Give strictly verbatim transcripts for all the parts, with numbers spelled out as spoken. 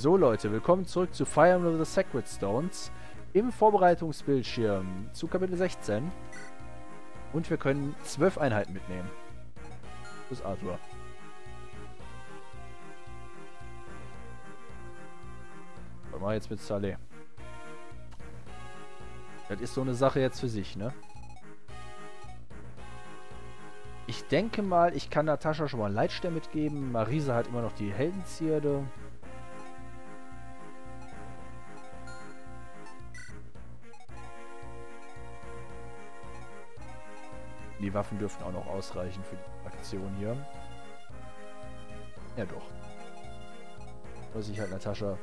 So Leute, willkommen zurück zu Fire Emblem The Sacred Stones im Vorbereitungsbildschirm zu Kapitel sechzehn. Und wir können zwölf Einheiten mitnehmen. Das ist Arthur. Was machen wir jetzt mit Saleh? Das ist so eine Sache jetzt für sich, ne? Ich denke mal, ich kann Natascha schon mal einen Leitstern mitgeben. Marisa hat immer noch die Heldenzierde. Die Waffen dürften auch noch ausreichen für die Aktion hier. Ja doch. Muss ich halt Natascha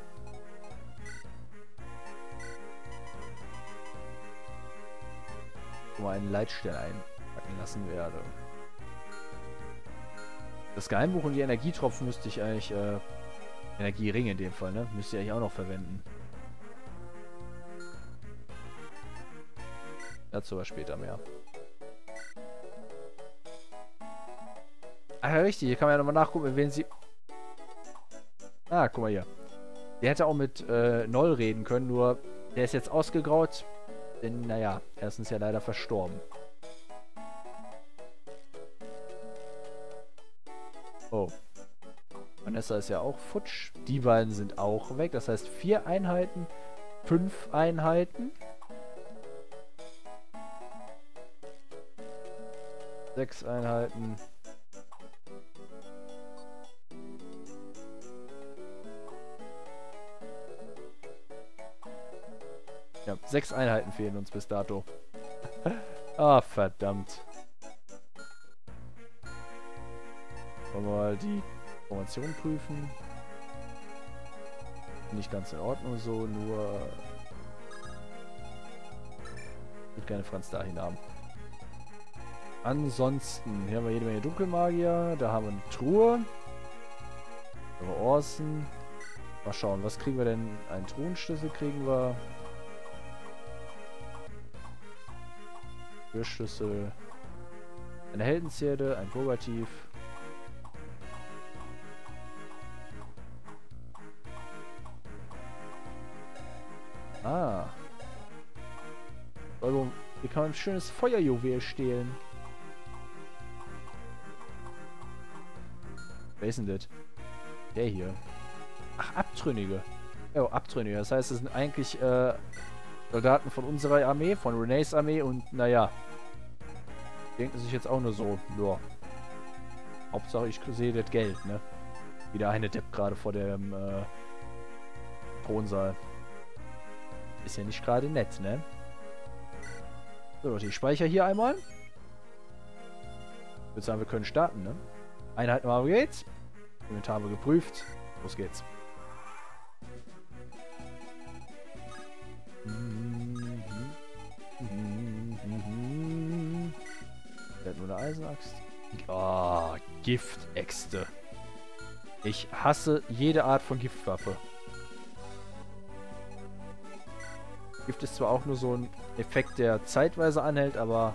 um einen Leitstern einpacken lassen werde. Das Geheimbuch und die Energietropfen müsste ich eigentlich, äh, Energieringe in dem Fall, ne? Müsste ich eigentlich auch noch verwenden. Dazu aber später mehr. Ah ja, richtig, hier kann man ja nochmal nachgucken, wen sie... Ah, guck mal hier. Der hätte auch mit äh, Noll reden können, nur der ist jetzt ausgegraut. Denn, naja, er ist ja leider verstorben. Oh. Vanessa ist ja auch futsch. Die beiden sind auch weg. Das heißt vier Einheiten, fünf Einheiten. Sechs Einheiten. Ja, sechs Einheiten fehlen uns bis dato. Ah, verdammt. Wollen wir mal die Formation prüfen. Nicht ganz in Ordnung so, nur... Ich würde gerne Franz dahin haben. Ansonsten, hier haben wir jede Menge Dunkelmagier. Da haben wir eine Truhe. Aber Orson. Mal schauen, was kriegen wir denn? Einen Truhenschlüssel kriegen wir. Türschlüssel. Eine Heldenzierde, ein Purgativ. Ah. Also, hier kann man ein schönes Feuerjuwel stehlen. Wer ist denn das? Der hier. Ach, Abtrünnige. Ja, Abtrünnige. Das heißt, es sind eigentlich äh, Soldaten von unserer Armee, von René's Armee und naja. Denken sich jetzt auch nur so, ja. Hauptsache ich sehe das Geld, ne? Wie der eine Depp gerade vor dem äh, Thronsaal. Ist ja nicht gerade nett, ne? So Leute, ich speichere hier einmal. Ich würde sagen, wir können starten, ne? Einheiten mal geht's. Inventar haben wir geprüft. Los geht's. Der hat nur eine Eisenaxt. Oh, Giftäxte. Ich hasse jede Art von Giftwaffe. Gift ist zwar auch nur so ein Effekt, der zeitweise anhält, aber...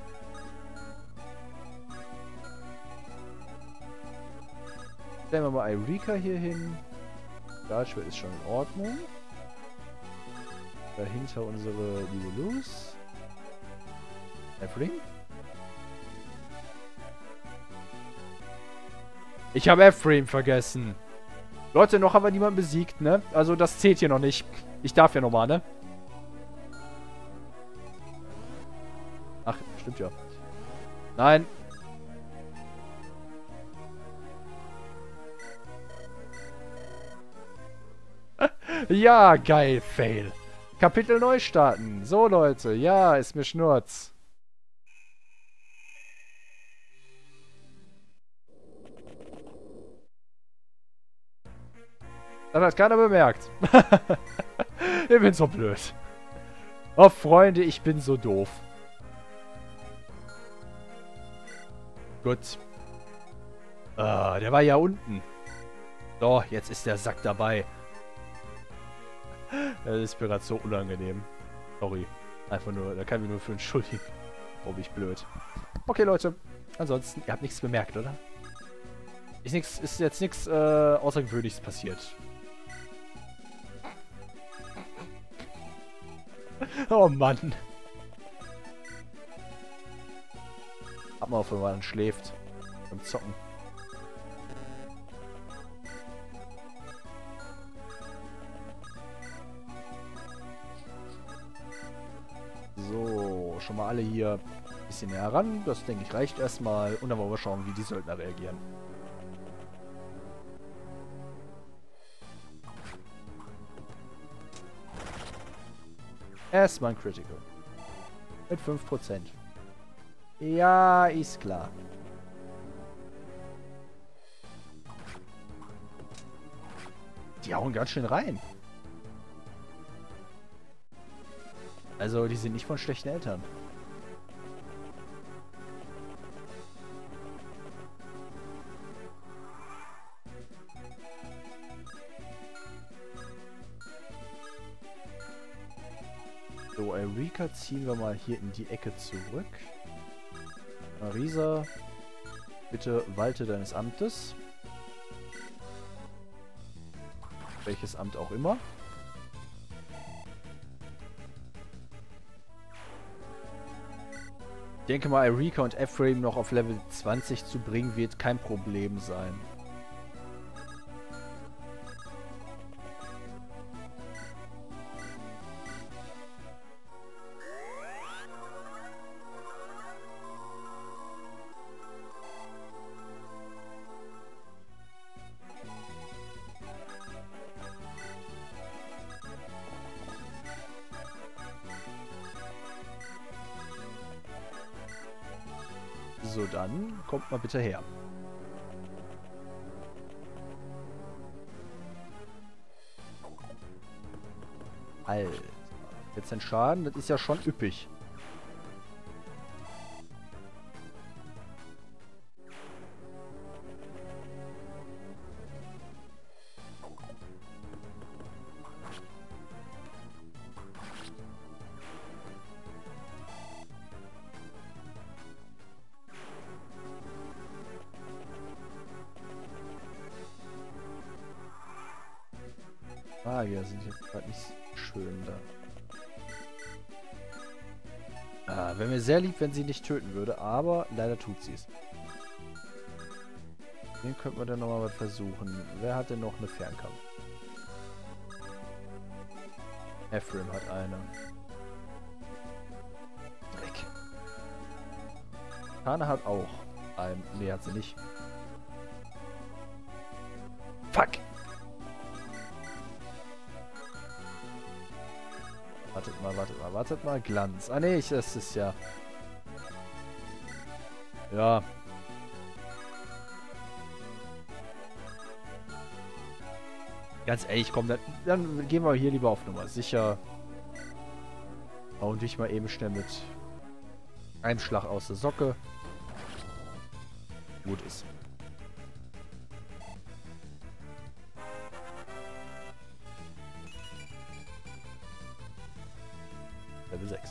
Stellen wir mal Eureka hier hin. Dartschwert ist schon in Ordnung. Dahinter unsere liebe Luz. Ephraim. Ich habe Ephraim vergessen. Leute, noch haben wir niemanden besiegt, ne? Also das zählt hier noch nicht. Ich darf ja nochmal, ne? Ach, stimmt ja. Nein. Ja, geil, Fail. Kapitel neu starten. So, Leute. Ja, ist mir Schnurz. Das hat keiner bemerkt. Ich bin so blöd. Oh, Freunde, ich bin so doof. Gut. Ah, der war ja unten. So, jetzt ist der Sack dabei. Das ist mir gerade so unangenehm. Sorry. Einfach nur, da kann ich mich nur für entschuldigen. Oh, bin ich blöd. Okay, Leute. Ansonsten, ihr habt nichts bemerkt, oder? Ist, nix, ist jetzt nichts äh, Außergewöhnliches passiert. Oh Mann. Hat man auf, wenn man schläft. Beim Zocken. So, schon mal alle hier ein bisschen näher ran. Das, denke ich, reicht erstmal. Und dann wollen wir schauen, wie die Söldner reagieren. Erstmal ein Critical. Mit fünf Prozent. Ja, ist klar. Die hauen ganz schön rein. Also, die sind nicht von schlechten Eltern. So, Eureka ziehen wir mal hier in die Ecke zurück. Marisa, bitte walte deines Amtes. Welches Amt auch immer. Ich denke mal, Eureka und Ephraim noch auf Level zwanzig zu bringen, wird kein Problem sein. So, dann kommt mal bitte her. Alter. vierzehn Schaden, das ist ja schon üppig. Magier sind jetzt gerade nicht schön da. Ah, wäre mir sehr lieb, wenn sie nicht töten würde, aber leider tut sie es. Den könnten wir dann nochmal was versuchen. Wer hat denn noch eine Fernkampf? Ephraim hat eine. Dreck. Tana hat auch einen. Nee, hat sie nicht. Fuck! Wartet mal, wartet mal, wartet mal. Glanz. Ah, nee, ich, das ist ja... Ja. Ganz ehrlich, komm, dann, dann gehen wir hier lieber auf Nummer sicher. Hauen dich mal eben schnell mit einem Schlag aus der Socke. Gut ist. Level sechs.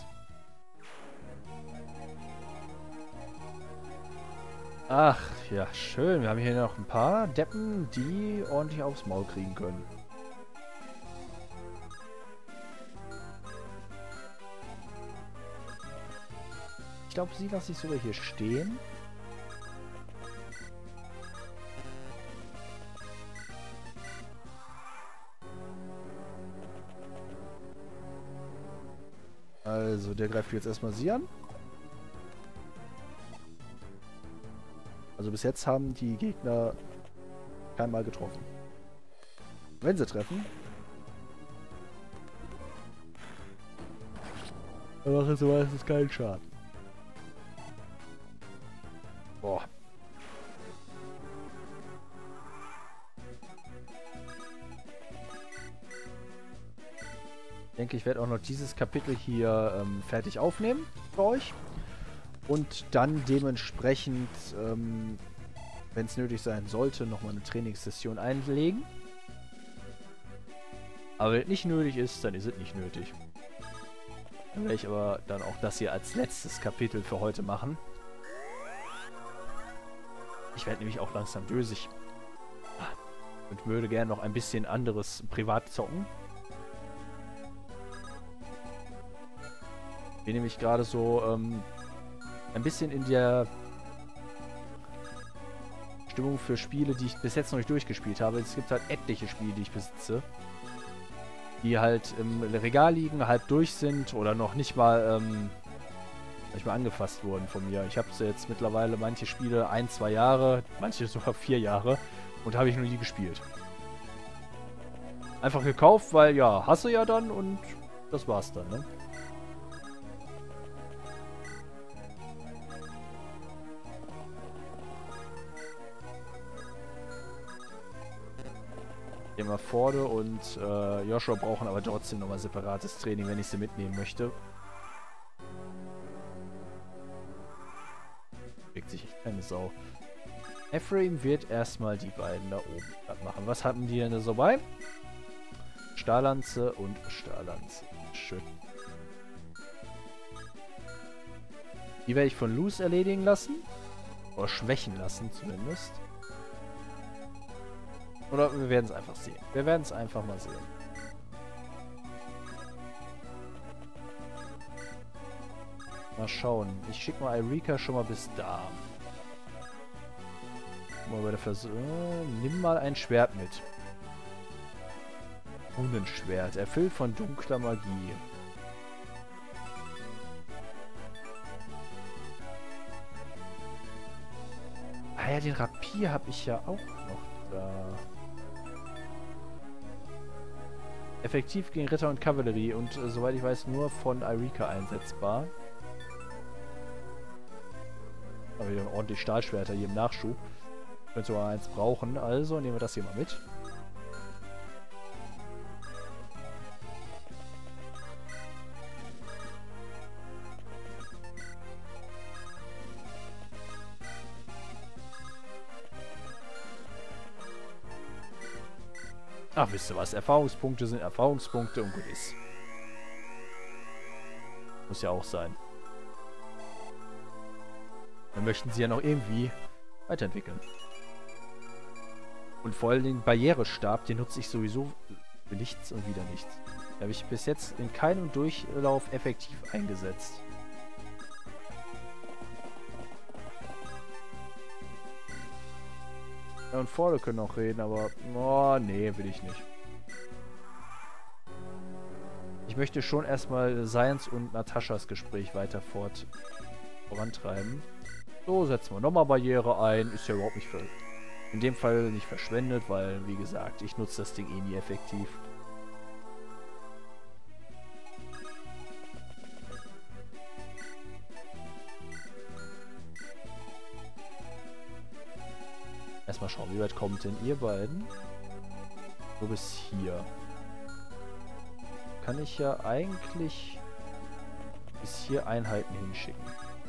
Ach, ja, schön. Wir haben hier noch ein paar Deppen, die ordentlich aufs Maul kriegen können. Ich glaube, sie lasse ich sogar hier stehen. Also, der greift jetzt erstmal sie an. Also bis jetzt haben die Gegner kein Mal getroffen. Wenn sie treffen, dann machen sie meistens keinen Schaden. Boah. Ich denke, ich werde auch noch dieses Kapitel hier ähm, fertig aufnehmen für euch. Und dann dementsprechend, ähm, wenn es nötig sein sollte, nochmal eine Trainingssession einlegen. Aber wenn es nicht nötig ist, dann ist es nicht nötig. Dann werde ich aber dann auch das hier als letztes Kapitel für heute machen. Ich werde nämlich auch langsam dösig. Und würde gerne noch ein bisschen anderes privat zocken. bin nämlich gerade so ähm, ein bisschen in der Stimmung für Spiele, die ich bis jetzt noch nicht durchgespielt habe. Es gibt halt etliche Spiele, die ich besitze, die halt im Regal liegen, halb durch sind oder noch nicht mal, ähm, nicht mal angefasst wurden von mir. Ich habe jetzt mittlerweile manche Spiele ein, zwei Jahre, manche sogar vier Jahre und habe ich noch nie gespielt. Einfach gekauft, weil ja, hasse ja dann und das war's dann, ne? Immer Forde und äh, Joshua brauchen aber trotzdem nochmal separates Training, wenn ich sie mitnehmen möchte. Bewegt sich echt keine Sau. Ephraim wird erstmal die beiden da oben machen. Was hatten die denn da so bei? Stahllanze und Stahllanze. Schön. Die werde ich von Luz erledigen lassen. Oder schwächen lassen zumindest. Oder wir werden es einfach sehen. Wir werden es einfach mal sehen. Mal schauen. Ich schicke mal Eureka schon mal bis da. Mal bei der Vers äh, nimm mal ein Schwert mit. Runenschwert. Erfüllt von dunkler Magie. Ah ja, den Rapier habe ich ja auch noch da. Effektiv gegen Ritter und Kavallerie und äh, soweit ich weiß nur von Eureka einsetzbar. Aber wieder ordentlich Stahlschwerter hier im Nachschub. Könnte sogar eins brauchen, also nehmen wir das hier mal mit. Ach, wisst ihr was? Erfahrungspunkte sind Erfahrungspunkte und gut ist. Muss ja auch sein. Dann möchten sie ja noch irgendwie weiterentwickeln. Und vor allem den Barrierestab, den nutze ich sowieso für nichts und wieder nichts. Den habe ich bis jetzt in keinem Durchlauf effektiv eingesetzt. Ja, und vorne können auch reden, aber... Oh, nee, will ich nicht. Ich möchte schon erstmal Science und Nataschas Gespräch weiter fort vorantreiben. So, setzen wir nochmal Barriere ein. Ist ja überhaupt nicht... Für, in dem Fall nicht verschwendet, weil, wie gesagt, ich nutze das Ding eh nie effektiv. Erstmal schauen, wie weit kommt denn ihr beiden? So bis hier. Kann ich ja eigentlich bis hier Einheiten hinschicken.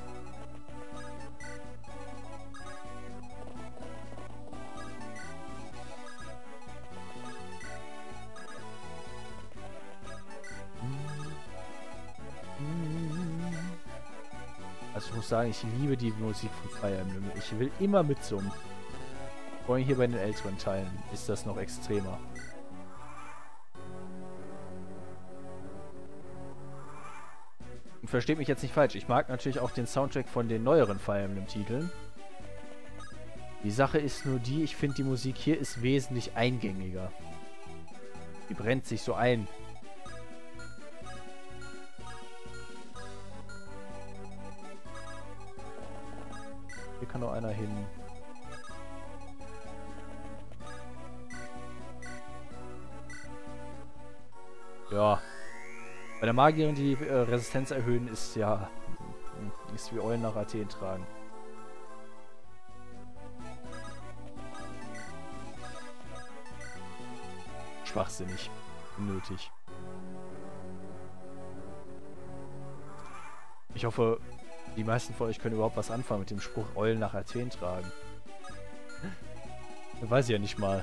Also ich muss sagen, ich liebe die Musik von Fire Emblem. Ich will immer mitsummen. Vor allem hier bei den älteren Teilen ist das noch extremer. Und versteht mich jetzt nicht falsch. Ich mag natürlich auch den Soundtrack von den neueren Fire Emblem-Titeln. Die Sache ist nur die, ich finde die Musik hier ist wesentlich eingängiger. Die brennt sich so ein. Hier kann noch einer hin. Ja. Bei der Magierin die äh, Resistenz erhöhen ist ja... ist wie Eulen nach Athen tragen. Schwachsinnig. Unnötig. Ich hoffe, die meisten von euch können überhaupt was anfangen mit dem Spruch Eulen nach Athen tragen. Weiß ich ja nicht mal.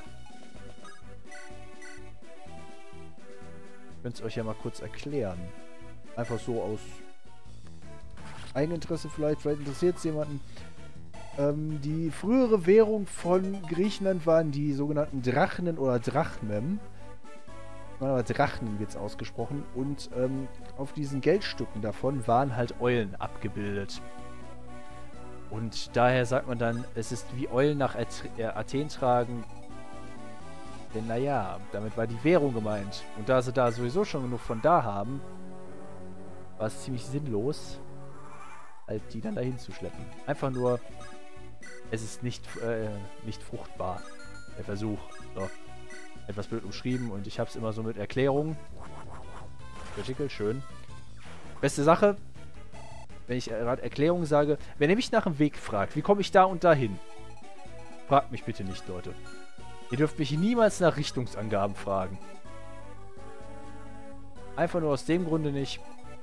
Ich könnte es euch ja mal kurz erklären. Einfach so aus Eigeninteresse vielleicht, vielleicht interessiert es jemanden. Ähm, die frühere Währung von Griechenland waren die sogenannten Drachnen oder Drachmen. meine aber Drachen wird es ausgesprochen. Und ähm, auf diesen Geldstücken davon waren halt Eulen abgebildet. Und daher sagt man dann, es ist wie Eulen nach At äh, Athen tragen. Denn naja, damit war die Währung gemeint. Und da sie da sowieso schon genug von da haben, war es ziemlich sinnlos, halt die dann dahin zu schleppen. Einfach nur, es ist nicht, äh, nicht fruchtbar, der Versuch. So. Etwas blöd umschrieben und ich habe es immer so mit Erklärungen. Critical, schön. Beste Sache, wenn ich gerade Erklärungen sage, wenn ihr mich nach dem Weg fragt, wie komme ich da und dahin? Fragt mich bitte nicht, Leute. Ihr dürft mich niemals nach Richtungsangaben fragen. Einfach nur aus dem Grunde nicht.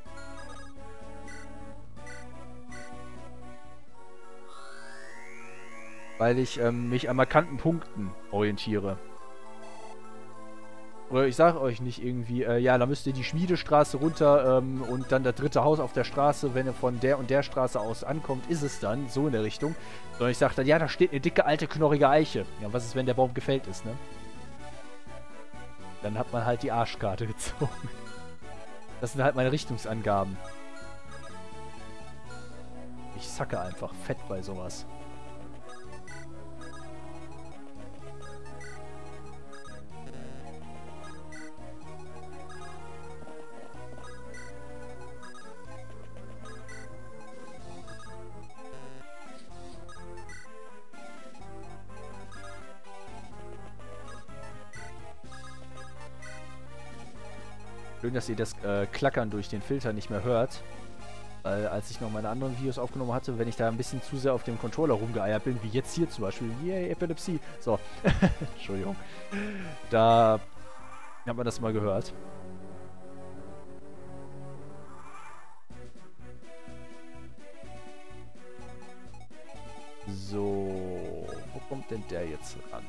Weil ich ähm, mich an markanten Punkten orientiere. Oder ich sage euch nicht irgendwie, äh, ja, da müsst ihr die Schmiedestraße runter ähm, und dann das dritte Haus auf der Straße, wenn ihr von der und der Straße aus ankommt, ist es dann, so in der Richtung. Sondern ich sage dann, ja, da steht eine dicke, alte, knorrige Eiche. Ja, was ist, wenn der Baum gefällt ist, ne? Dann hat man halt die Arschkarte gezogen. Das sind halt meine Richtungsangaben. Ich sacke einfach fett bei sowas. Schön, dass ihr das äh, Klackern durch den Filter nicht mehr hört. Weil als ich noch meine anderen Videos aufgenommen hatte, wenn ich da ein bisschen zu sehr auf dem Controller rumgeeiert bin, wie jetzt hier zum Beispiel, yay, Epilepsie. So, Entschuldigung. Da hat man das mal gehört. So, wo kommt denn der jetzt ran?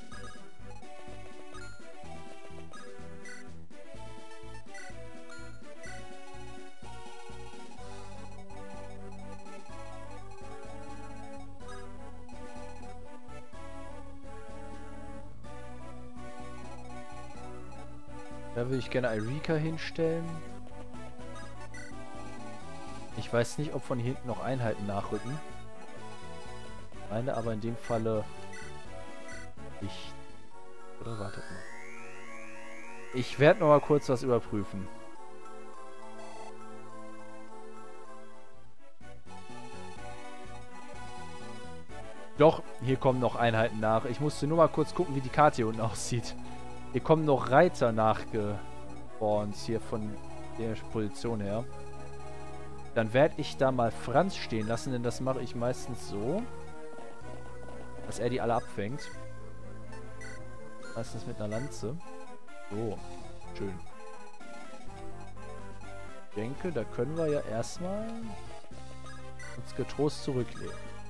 Da würde ich gerne Eureka hinstellen. Ich weiß nicht, ob von hier hinten noch Einheiten nachrücken. Ich meine aber in dem Falle nicht. Oder wartet mal. Ich werde noch mal kurz was überprüfen. Doch, hier kommen noch Einheiten nach. Ich musste nur mal kurz gucken, wie die Karte hier unten aussieht. Hier kommen noch Reiter nachgespawnt, hier von der Position her. Dann werde ich da mal Franz stehen lassen, denn das mache ich meistens so, dass er die alle abfängt. Meistens mit einer Lanze. So, schön. Ich denke, da können wir ja erstmal uns getrost zurücklehnen.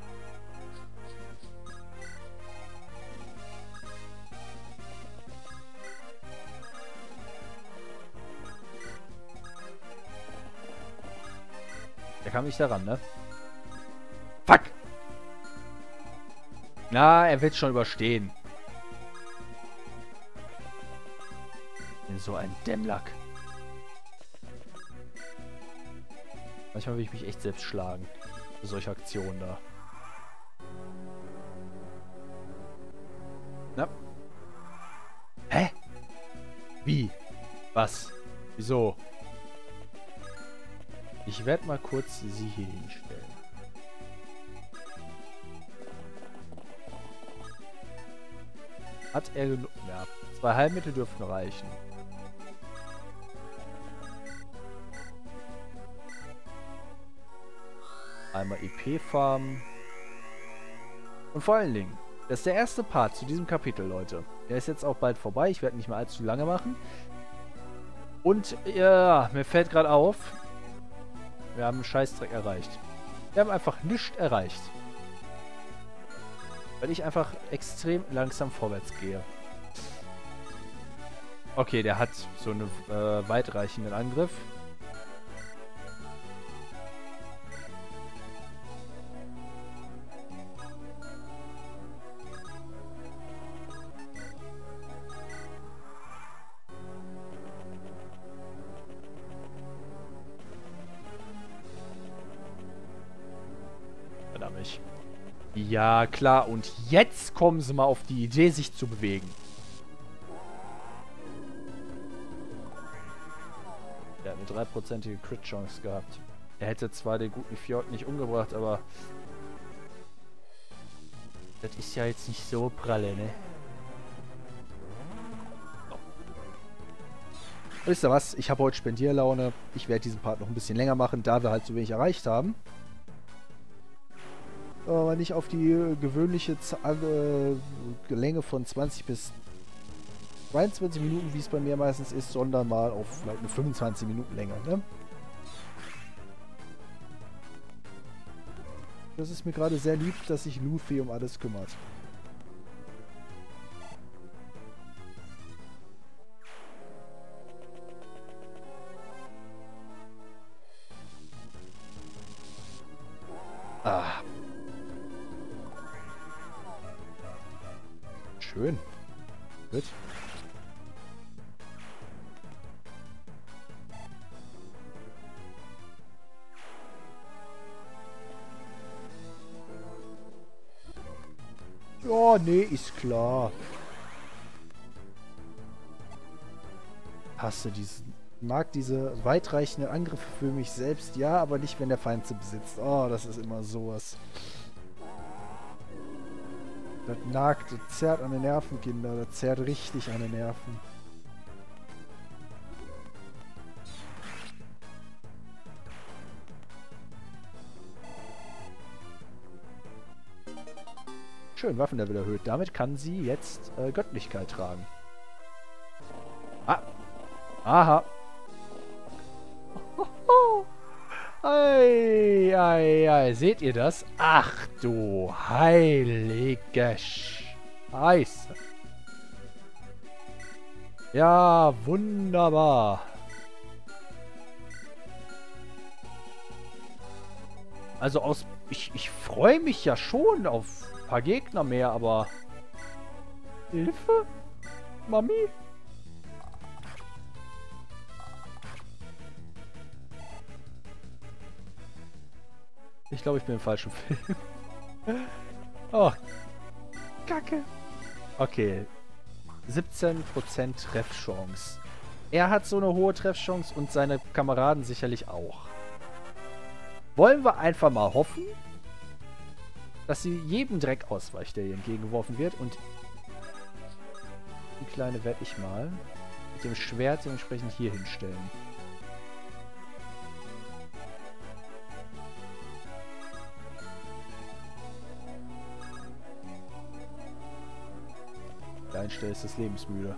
Der kam nicht daran, ne? Fuck! Na, er wird schon überstehen. Bin so ein Dämmlack. Manchmal will ich mich echt selbst schlagen. Für solche Aktionen da. Na? Hä? Wie? Was? Wieso? Ich werde mal kurz sie hier hinstellen. Hat er genug? Ja, zwei Heilmittel dürften reichen. Einmal E P farmen. Und vor allen Dingen, das ist der erste Part zu diesem Kapitel, Leute. Der ist jetzt auch bald vorbei. Ich werde nicht mehr allzu lange machen. Und ja, mir fällt gerade auf, wir haben einen Scheißdreck erreicht. Wir haben einfach nichts erreicht. Weil ich einfach extrem langsam vorwärts gehe. Okay, der hat so einen äh, weitreichenden Angriff. nicht. Ja, klar. Und jetzt kommen sie mal auf die Idee, sich zu bewegen. Er hat eine dreiprozentige Crit-Chance gehabt. Er hätte zwar den guten Fjord nicht umgebracht, aber... Das ist ja jetzt nicht so pralle, ne? So. Wisst ihr was? Ich habe heute Spendierlaune. Ich werde diesen Part noch ein bisschen länger machen, da wir halt so wenig erreicht haben. Aber nicht auf die gewöhnliche Z äh, Länge von zwanzig bis zweiundzwanzig Minuten, wie es bei mir meistens ist, sondern mal auf vielleicht eine fünfundzwanzig Minuten Länge, ne? Das ist mir gerade sehr lieb, dass sich Luffy um alles kümmert. Ah. Schön. Gut. Ja, nee, ist klar. Hasse diesen. Mag diese weitreichenden Angriffe für mich selbst, ja, aber nicht, wenn der Feind sie besitzt. Oh, das ist immer sowas. Das nagt, das zerrt an den Nerven, Kinder. Das zerrt richtig an den Nerven. Schön, Waffenlevel erhöht. Damit kann sie jetzt äh, Göttlichkeit tragen. Ah. Aha. Ei, ei, ei. Seht ihr das? Ach du heilige Scheiße. Ja, wunderbar. Also aus... Ich, ich freue mich ja schon auf ein paar Gegner mehr, aber... Hilfe? Mami? Ich glaube, ich bin im falschen Film. Oh. Kacke. Okay. siebzehn Prozent Treffchance. Er hat so eine hohe Treffchance und seine Kameraden sicherlich auch. Wollen wir einfach mal hoffen, dass sie jedem Dreck ausweicht, der ihr entgegengeworfen wird. Und die Kleine werde ich mal mit dem Schwert dementsprechend hier hinstellen. Dein Stell ist das lebensmüde.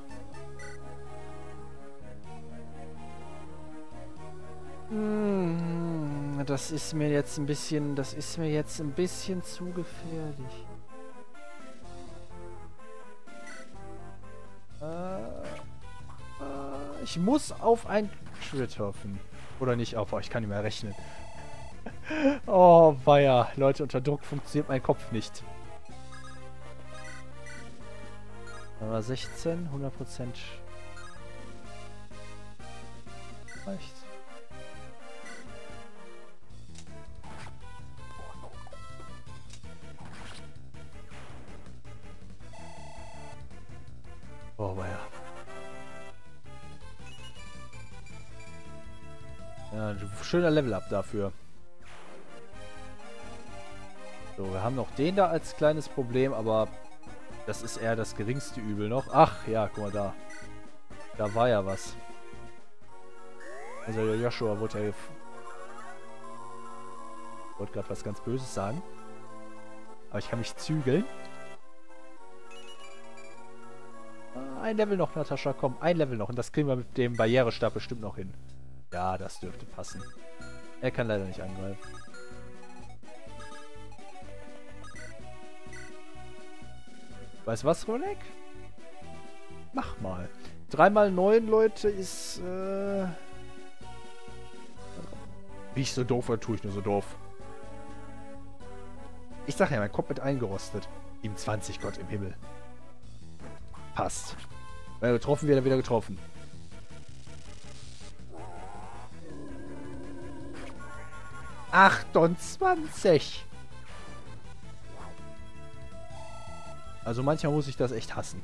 Hm, das ist mir jetzt ein bisschen, das ist mir jetzt ein bisschen zu gefährlich. Äh, äh, ich muss auf ein Crit hoffen. Oder nicht auf, ich kann nicht mehr rechnen. Oh, weia. Leute, unter Druck funktioniert mein Kopf nicht. Aber sechzehn, hundert Prozent reicht. Oh, weia. Ja, schöner Level-Up dafür. So, wir haben noch den da als kleines Problem, aber das ist eher das geringste Übel noch. Ach, ja, guck mal da. Da war ja was. Also Joshua wurde ja... Ich wollte gerade was ganz Böses sagen. Aber ich kann mich zügeln. Ein Level noch, Natascha, komm. Ein Level noch. Und das kriegen wir mit dem Barrierestab bestimmt noch hin. Ja, das dürfte passen. Er kann leider nicht angreifen. Weißt du was, Ronek? Mach mal. drei mal neun, Leute, ist, äh... Wie ich so doof oder tue ich nur so doof? Ich sag ja, mein Kopf wird eingerostet. Ihm zwanzig, Gott im Himmel. Passt. Wenn er getroffen wird, er wieder getroffen. achtundzwanzig. Also manchmal muss ich das echt hassen.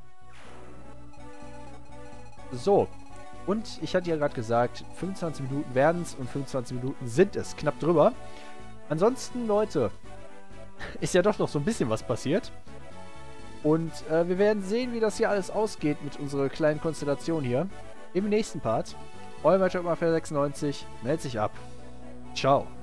So. Und ich hatte ja gerade gesagt, fünfundzwanzig Minuten werden es und fünfundzwanzig Minuten sind es. Knapp drüber. Ansonsten, Leute, ist ja doch noch so ein bisschen was passiert. Und äh, wir werden sehen, wie das hier alles ausgeht mit unserer kleinen Konstellation hier. Im nächsten Part. Euer Matchup Mafia sechsundneunzig. Meldet sich ab. Ciao.